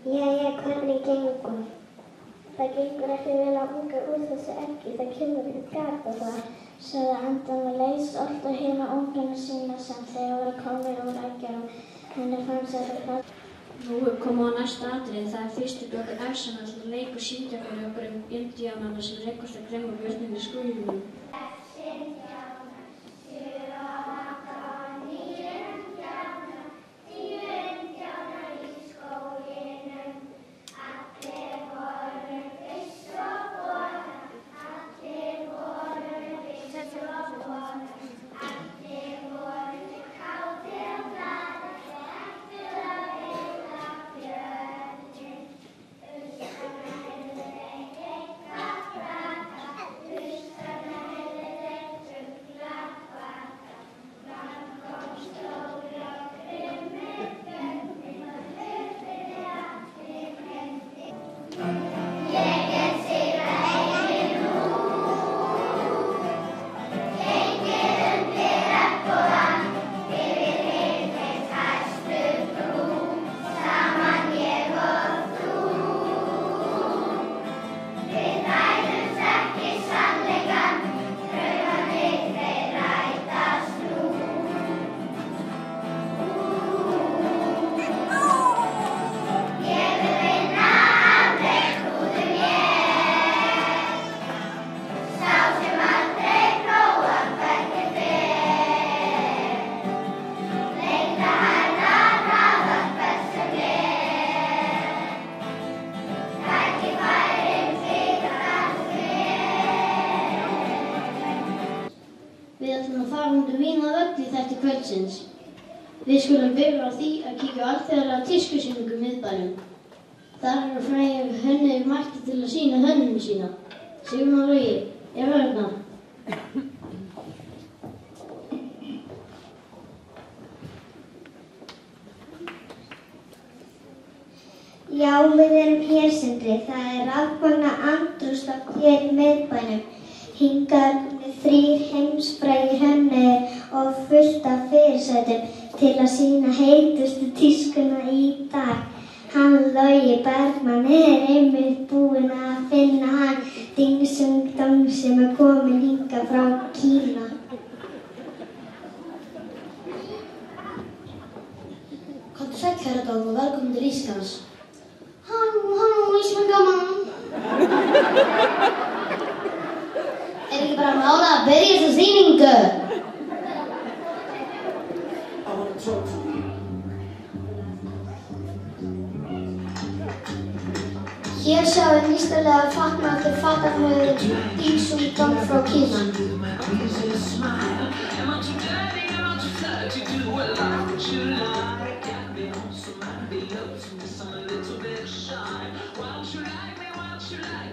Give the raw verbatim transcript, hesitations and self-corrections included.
Jæja, hvernig gengur? Það gengur ekki vel að unga úr þessu eggi, það kemur ekkert gat á það, sagði Andan og leit stolt á hina ungana sína sem þegar voru komnir úr eggjunum. Henni fannst þetta flott. Nú er komið á næsta atriði, það er fyrsti blokkur æsanna sem leikur sýndi okkur okkur um indíánana sem reykast að kremma björninn í skóginum. Við ætlum að fara undir vín að öllu þætti kvöldsins. Við skulum byrja á því að kíkja á alþjóðlega tískusýningu í miðbænum. Þar eru frægir hönnuðir mættir til að sýna hönnun sína. Sigrún og Logi, er þarna? Já, við erum hér, Sindri. Það er rafmagna andrúmsloft hér í miðbænum. Hingað komnir þrír heimsfrægir hönnuðir og fullt af fyrirsætum til að sýna heitustu tískuna í dag. Hann Logi Bergmann er einmitt búinn að finna hann Ding Sung Dong sem er kominn hingað frá Kína. Komdu sæll, herra Dong, og velkomin til Íslands. Halló, halló, Ísland gaman. Er ekki bara mála að byrja þessa sýningu? Hér sjáum við nýstalega fatnandi fatahöfuðið Ding Sung Dong frá Kína. Why don't you like me, why don't you like